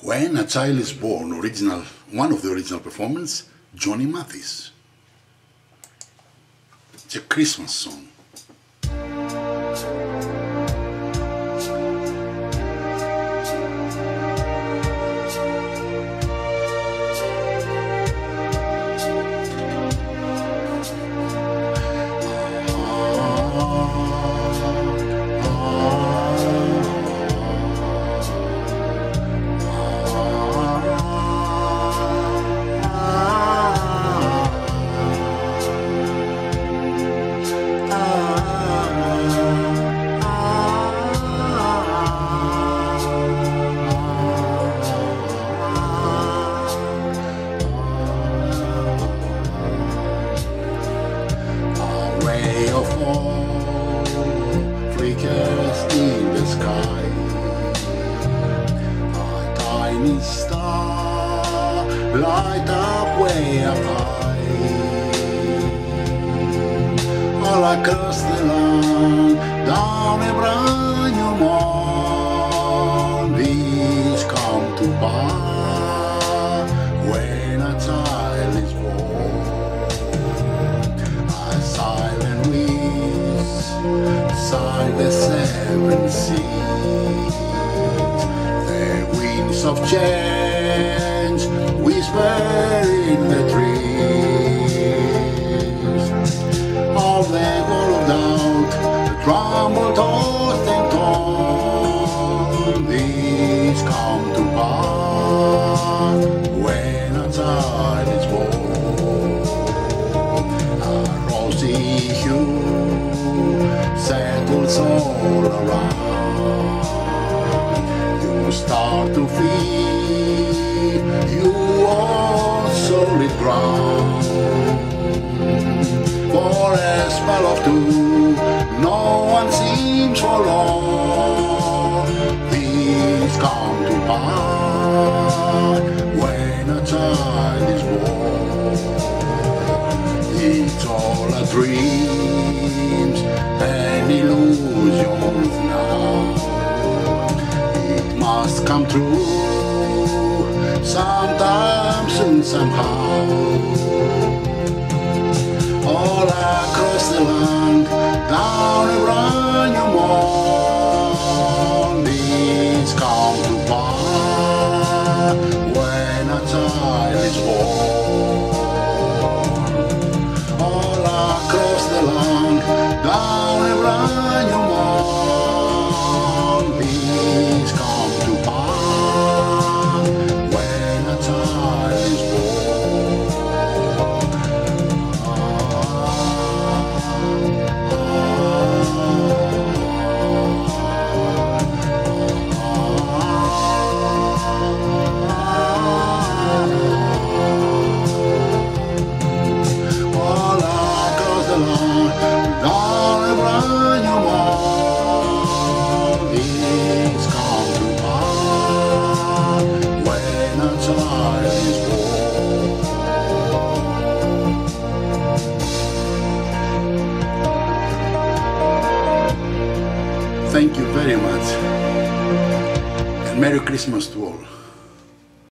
When a Child is Born, one of the original performance, Johnny Mathis. It's a Christmas song. Of all flickers in the sky, a tiny star light up way up high. All across the land, down a brand new morn, these come to pass when a child is born. A silent sigh the seven seas, the winds of change whisper in the trees. All the ball of doubt, the tremble tossed and torn, these come to pass when a child is born. A rosy hue settles all around. You start to feel you on solid ground. For a spell of two, no one seems forlorn. These come to pass when a child is born. It's all a dream and illusions now. It must come true sometimes and somehow. All across the land, down a brand new morn, these come to pass when a child is born. All across the land, down a brand new morn, these come to pass when a child is born. All across the land, down a brand new morn, these come to pass when a child is born. Thank you very much, and Merry Christmas to all.